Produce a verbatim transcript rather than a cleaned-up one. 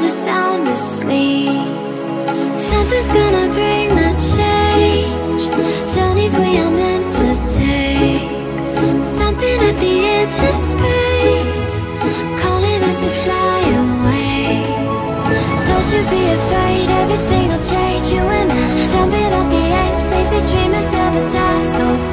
sound asleep. Something's gonna bring the change. Journeys we are meant to take. Something at the edge of space, calling us to fly away. Don't you be afraid, everything will change. You and I, jumping off the edge. They say dreamers never die, so